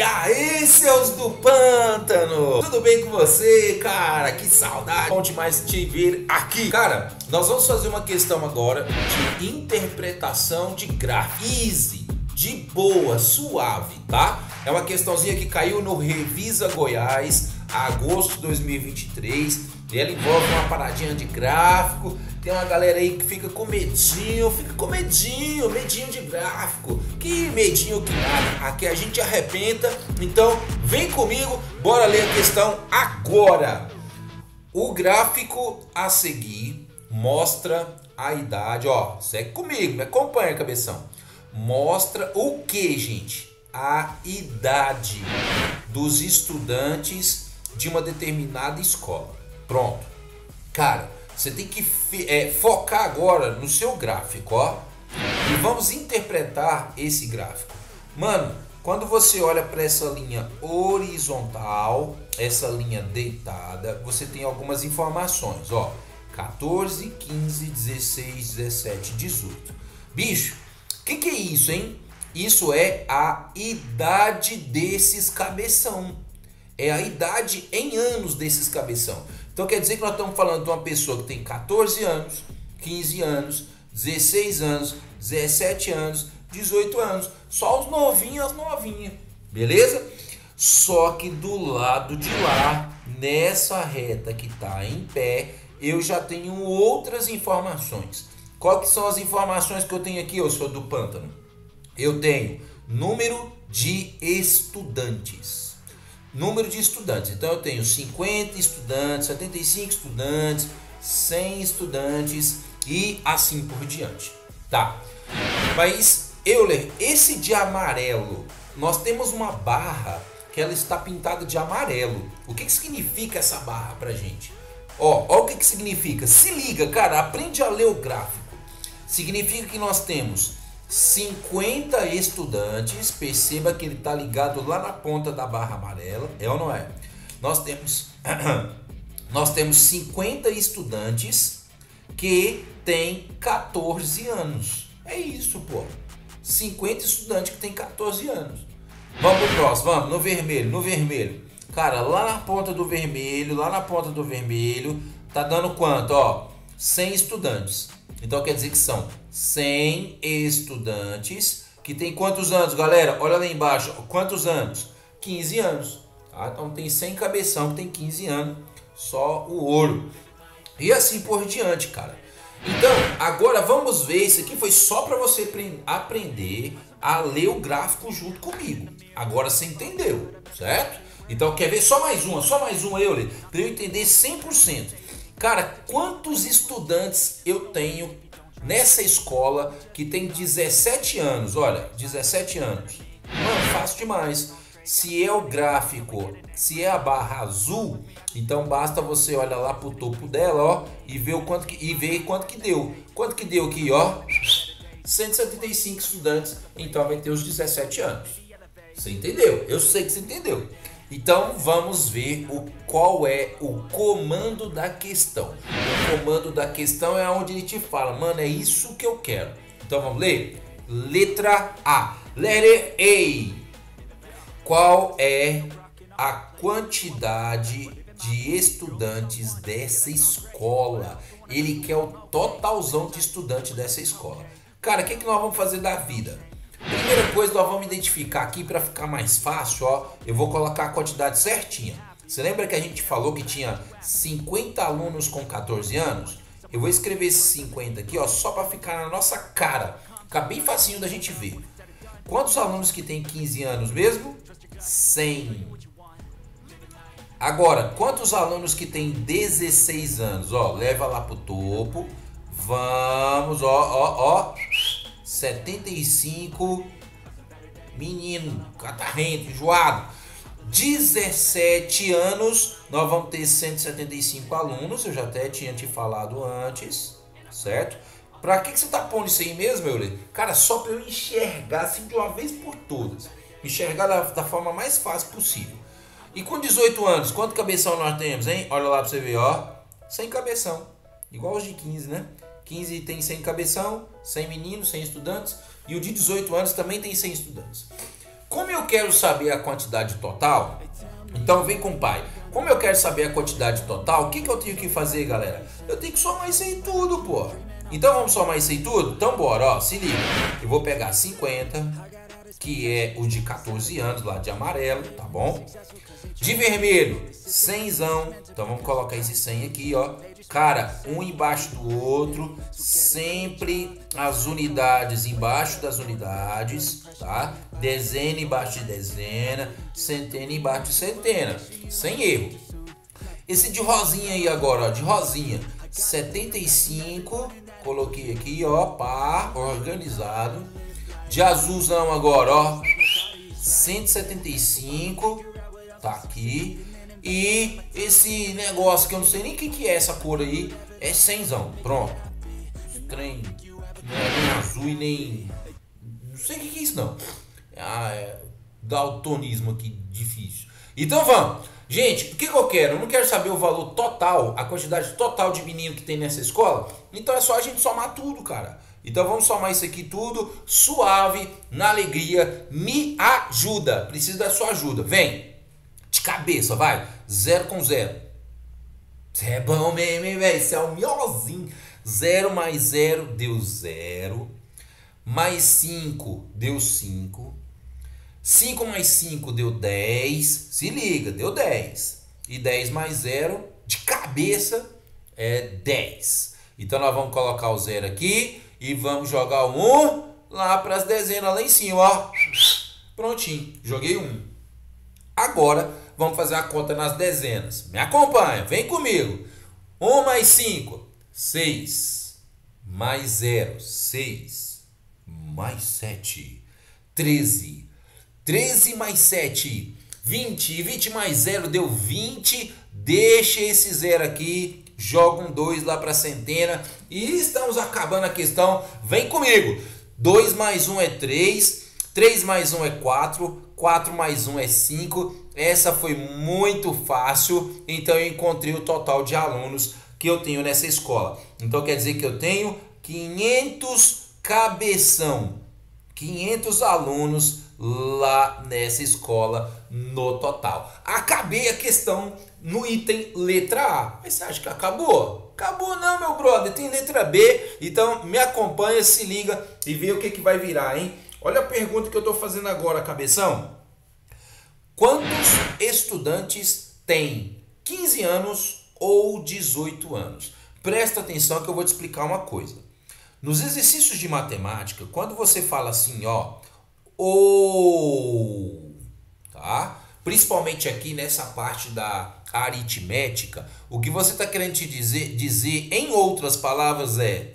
aí, seus do pântano! Tudo bem com você, cara? Que saudade! Bom demais te ver aqui. Cara, nós vamos fazer uma questão agora de interpretação de gráfico. Easy, de boa, suave, tá? É uma questãozinha que caiu no Revisa Goiás, agosto de 2023. E ela envolve uma paradinha de gráfico. Tem uma galera aí que fica com medinho, medinho de gráfico. Que medinho que nada. Aqui a gente arrebenta. Então vem comigo, bora ler a questão agora. O gráfico a seguir mostra a idade, ó, segue comigo, me acompanha, cabeção. Mostra o que, gente? A idade dos estudantes de uma determinada escola. Pronto. Cara, você tem que focar agora no seu gráfico, ó. E vamos interpretar esse gráfico. Mano, quando você olha para essa linha horizontal, essa linha deitada, você tem algumas informações, ó. 14, 15, 16, 17, 18. Bicho, o que é isso, hein? Isso é a idade desses cabeção. É a idade em anos desses cabeção. Então quer dizer que nós estamos falando de uma pessoa que tem 14 anos, 15 anos, 16 anos, 17 anos, 18 anos. Só os novinhos, as novinhas. Beleza? Só que do lado de lá, nessa reta que está em pé, eu já tenho outras informações. Qual que são as informações que eu tenho aqui, eu sou do pântano? Eu tenho número de estudantes. Número de estudantes, então eu tenho 50 estudantes, 75 estudantes, 100 estudantes e assim por diante, tá? Mas, Euler, esse de amarelo, nós temos uma barra que ela está pintada de amarelo. O que significa essa barra pra gente? Ó o que significa, se liga, cara, aprende a ler o gráfico. Significa que nós temos 50 estudantes, perceba que ele está ligado lá na ponta da barra amarela, é ou não é? Nós temos 50 estudantes que têm 14 anos. É isso, pô. 50 estudantes que têm 14 anos. Vamos pro próximo, vamos, no vermelho. Cara, lá na ponta do vermelho, tá dando quanto, ó? 100 estudantes. Então quer dizer que são 100 estudantes que tem quantos anos, galera? Olha lá embaixo, quantos anos? 15 anos. Tá? Então tem 100 cabeção que tem 15 anos, só o ouro. E assim por diante, cara. Então, agora vamos ver, isso aqui foi só para você aprender a ler o gráfico junto comigo. Agora você entendeu, certo? Então quer ver só mais uma eu para eu entender 100%. Cara, quantos estudantes eu tenho nessa escola que tem 17 anos? Olha, 17 anos. Mano, fácil demais. Se é o gráfico, se é a barra azul, então basta você olhar lá pro topo dela, ó, e ver quanto que deu. Quanto que deu aqui, ó? 175 estudantes, então vai ter os 17 anos. Você entendeu? Eu sei que você entendeu. Então vamos ver qual é o comando da questão. O comando da questão é onde ele te fala, mano, é isso que eu quero. Então vamos ler? Letra A. Letter A. Qual é a quantidade de estudantes dessa escola? Ele quer o totalzão de estudante dessa escola. Cara, o que nós vamos fazer da vida? Primeira coisa, nós vamos identificar aqui para ficar mais fácil, ó. Eu vou colocar a quantidade certinha. Você lembra que a gente falou que tinha 50 alunos com 14 anos? Eu vou escrever esses 50 aqui, ó, só para ficar na nossa cara. Fica bem facinho da gente ver. Quantos alunos que tem 15 anos mesmo? 100. Agora, quantos alunos que tem 16 anos? Ó, leva lá pro topo. Vamos, ó. 75, menino, catarrento, enjoado. 17 anos, nós vamos ter 175 alunos, eu já até tinha te falado antes, certo? Pra que você tá pondo isso aí mesmo, Euler? Cara, só pra eu enxergar assim de uma vez por todas. Enxergar da forma mais fácil possível. E com 18 anos, quanto cabeção nós temos, hein? Olha lá pra você ver, ó. 100 cabeção, igual os de 15, né? 15 tem 100 cabeção, 100 meninos, 100 estudantes. E o de 18 anos também tem 100 estudantes. Como eu quero saber a quantidade total, então vem com o pai. Como eu quero saber a quantidade total, o que eu tenho que fazer, galera? Eu tenho que somar isso aí tudo, pô. Então vamos somar isso aí tudo? Então bora, ó, se liga. Eu vou pegar 50, que é o de 14 anos, lá de amarelo, tá bom? De vermelho, 100zão. Então vamos colocar esse 100 aqui, ó. Cara, um embaixo do outro, sempre as unidades embaixo das unidades, tá? Dezena embaixo de dezena, centena embaixo de centena, sem erro. Esse de rosinha aí agora, ó, de rosinha, 75, coloquei aqui, ó, pá, organizado. De azulzão agora, ó, 175, tá aqui. E esse negócio que eu não sei nem o que é essa cor aí, é 100zão, pronto. Esse trem não é nem azul e nem... não sei o que é isso não. É daltonismo aqui, difícil. Então vamos. Gente, o que eu quero? Eu não quero saber o valor total, a quantidade total de menino que tem nessa escola. Então é só a gente somar tudo, cara. Então vamos somar isso aqui tudo, suave, na alegria. Me ajuda, preciso da sua ajuda. Vem, de cabeça, vai. 0 com 0. Você é bom mesmo, hein, velho? Você é o melhorzinho. 0 mais 0 deu 0. Mais 5 deu 5. 5 mais 5 deu 10. Se liga, deu 10. E 10 mais 0, de cabeça, é 10. Então nós vamos colocar o 0 aqui e vamos jogar o 1 lá para as dezenas lá em cima, ó. Prontinho, joguei 1. Agora vamos fazer a conta nas dezenas. Me acompanha, vem comigo. 1 mais 5, 6. Mais 0, 6. Mais 7, 13. 13 mais 7, 20. E 20 mais 0 deu 20. Deixa esse 0 aqui. Joga um 2 lá para a centena. E estamos acabando a questão. Vem comigo. 2 mais 1 é 3. 3 mais 1 é 4. 4 mais 1 é 5. Essa foi muito fácil. Então eu encontrei o total de alunos que eu tenho nessa escola. Então quer dizer que eu tenho 500 cabeção. 500 alunos lá nessa escola no total. Acabei a questão no item letra A. Mas você acha que acabou? Acabou não, meu brother. Tem letra B. Então me acompanha, se liga e vê o que vai virar, hein? Olha a pergunta que eu estou fazendo agora, cabeção. Quantos estudantes têm 15 anos ou 18 anos? Presta atenção que eu vou te explicar uma coisa. Nos exercícios de matemática, quando você fala assim, ó, ou, tá? Principalmente aqui nessa parte da aritmética, o que você está querendo te dizer em outras palavras é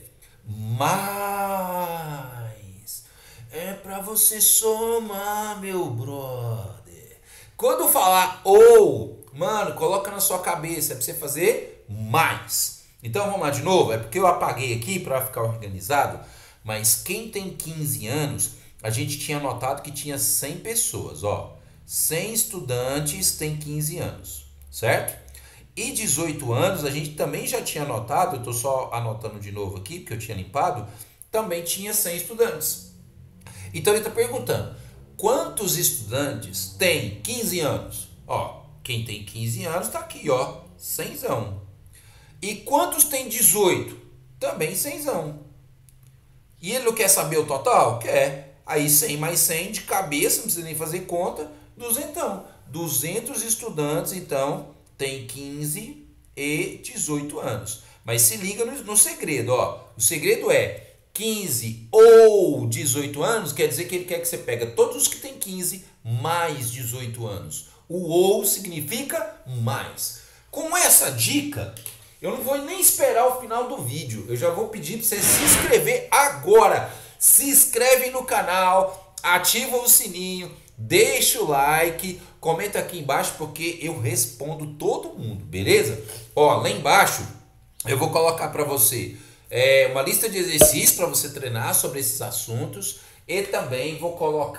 mais. É para você somar, meu brother. Quando falar ou, mano, coloca na sua cabeça, é para você fazer mais. Então vamos lá de novo, é porque eu apaguei aqui para ficar organizado, mas quem tem 15 anos, a gente tinha notado que tinha 100 pessoas, ó. 100 estudantes têm 15 anos, certo? E 18 anos, a gente também já tinha notado, eu tô só anotando de novo aqui, porque eu tinha limpado, também tinha 100 estudantes. Então ele está perguntando, quantos estudantes têm 15 anos? Ó, quem tem 15 anos está aqui, ó, 100zão. E quantos tem 18? Também 100zão. E ele não quer saber o total? Quer. Aí 100 mais 100 de cabeça, não precisa nem fazer conta, 200. 200 estudantes, então, tem 15 e 18 anos. Mas se liga no segredo, ó. O segredo é 15 ou 18 anos, quer dizer que ele quer que você pega todos os que tem 15 mais 18 anos. O ou significa mais. Com essa dica, eu não vou nem esperar o final do vídeo. Eu já vou pedir para você se inscrever agora. Se inscreve no canal, ativa o sininho, deixa o like, comenta aqui embaixo porque eu respondo todo mundo, beleza? Ó, lá embaixo eu vou colocar para você uma lista de exercícios para você treinar sobre esses assuntos e também vou colocar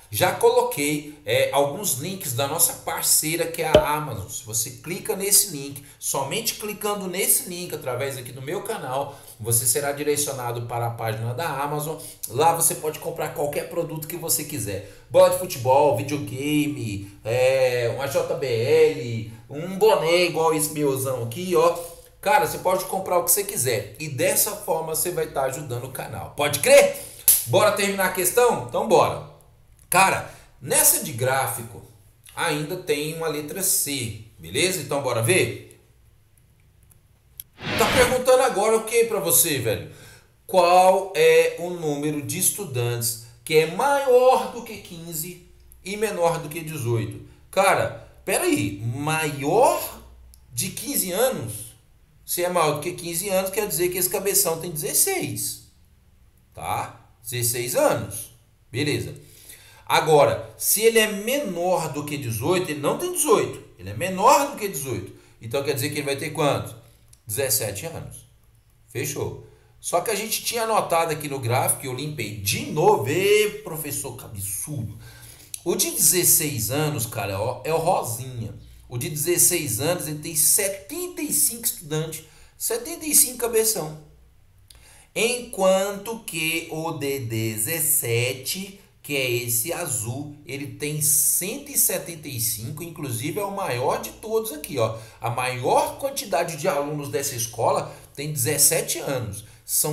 Já coloquei alguns links da nossa parceira que é a Amazon. Se você clica nesse link, somente clicando nesse link através aqui do meu canal, você será direcionado para a página da Amazon. Lá você pode comprar qualquer produto que você quiser. Bola de futebol, videogame, uma JBL, um boné igual esse meuzão aqui, ó. Cara, você pode comprar o que você quiser. E dessa forma você vai estar ajudando o canal. Pode crer? Bora terminar a questão? Então bora. Cara, nessa de gráfico ainda tem uma letra C, beleza? Então bora ver? Tá perguntando agora o que para você, velho? Qual é o número de estudantes que é maior do que 15 e menor do que 18? Cara, peraí, maior de 15 anos? Se é maior do que 15 anos, quer dizer que esse cabeção tem 16, tá? 16 anos, beleza. Agora, se ele é menor do que 18, ele não tem 18. Ele é menor do que 18. Então quer dizer que ele vai ter quanto? 17 anos. Fechou. Só que a gente tinha anotado aqui no gráfico, eu limpei de novo. Professor, que absurdo. O de 16 anos, cara, é o rosinha. O de 16 anos, ele tem 75 estudantes. 75 cabeção. Enquanto que o de 17... que é esse azul, ele tem 175, inclusive é o maior de todos aqui, ó. A maior quantidade de alunos dessa escola tem 17 anos. São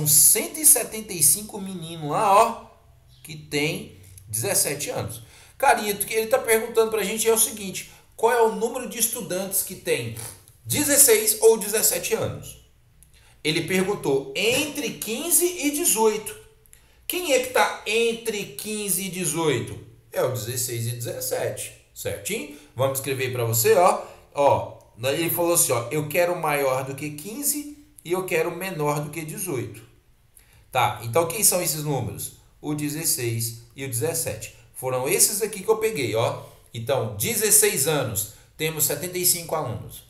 175 meninos lá, ó, que tem 17 anos. Carinha, o que ele tá perguntando pra gente é o seguinte: qual é o número de estudantes que tem 16 ou 17 anos? Ele perguntou entre 15 e 18. Quem é que está entre 15 e 18? É o 16 e 17, certinho? Vamos escrever para você, ó. Ele falou assim, ó, eu quero maior do que 15 e eu quero menor do que 18. Tá, então quem são esses números? O 16 e o 17. Foram esses aqui que eu peguei, ó. Então, 16 anos, temos 75 alunos.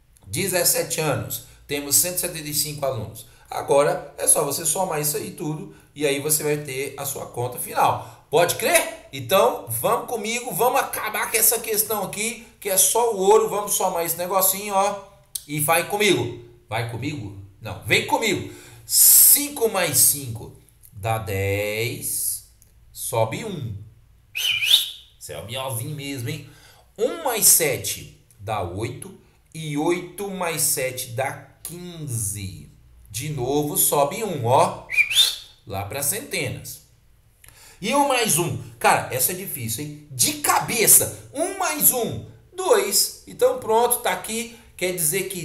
17 anos, temos 175 alunos. Agora é só você somar isso aí tudo e aí você vai ter a sua conta final. Pode crer? Então vamos comigo, vamos acabar com essa questão aqui, que é só o ouro. Vamos somar esse negocinho, ó. E vai comigo. Vai comigo? Não, vem comigo. 5 mais 5 dá 10. Sobe 1. Você é o miolzinho mesmo, hein? 1 mais 7 dá 8. E 8 mais 7 dá 15. De novo, sobe 1, ó. Lá para centenas. E 1 mais 1. Cara, essa é difícil, hein? De cabeça. 1 mais 1, 2. Então pronto, tá aqui. Quer dizer que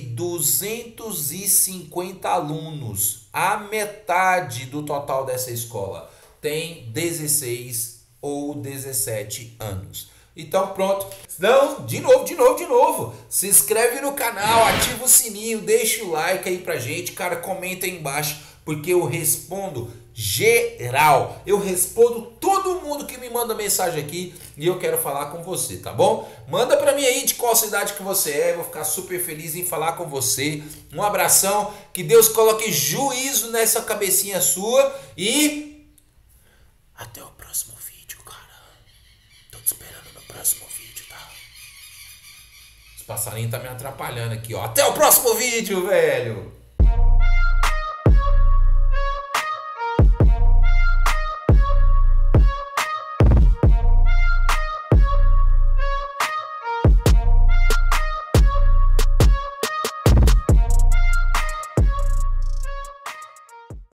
250 alunos, a metade do total dessa escola, tem 16 ou 17 anos. Então pronto. Não, de novo. Se inscreve no canal, ativa o sininho, deixa o like aí pra gente. Cara, comenta aí embaixo, porque eu respondo geral. Eu respondo todo mundo que me manda mensagem aqui e eu quero falar com você, tá bom? Manda pra mim aí de qual cidade que você é, vou ficar super feliz em falar com você. Um abração, que Deus coloque juízo nessa cabecinha sua e até o próximo vídeo, cara. Tô te esperando no próximo vídeo, tá? Os passarinhos tá me atrapalhando aqui, ó. Até o próximo vídeo, velho!